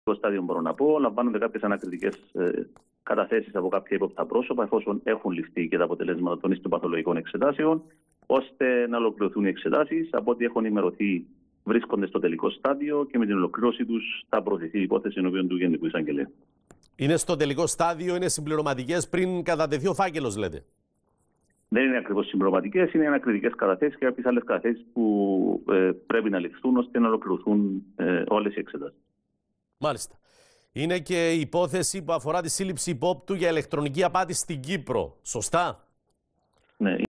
Στο στάδιο μπορώ να πω, λαμβάνονται κάποιες ανακριτικές καταθέσεις από κάποια ύποπτα πρόσωπα, εφόσον έχουν ληφθεί και τα αποτελέσματα των ιστοπαθολογικών εξετάσεων, ώστε να ολοκληρωθούν οι εξετάσεις. Από ό,τι έχουν ενημερωθεί, βρίσκονται στο τελικό στάδιο και με την ολοκλήρωση τους θα προωθηθεί η υπόθεση ενώπιον του Γενικού Εισαγγελέα. Είναι στο τελικό στάδιο, είναι συμπληρωματικές πριν κατατεθεί ο φάκελος, λέτε? Δεν είναι ακριβώς συμπληρωματικές, είναι ανακριτικές καταθέσεις και κάποιες άλλες καταθέσεις που πρέπει να ληφθούν ώστε να ολοκληρωθούν όλες οι εξετάσεις. Μάλιστα. Είναι και η υπόθεση που αφορά τη σύλληψη υπόπτου για ηλεκτρονική απάτη στην Κύπρο. Σωστά? Ναι.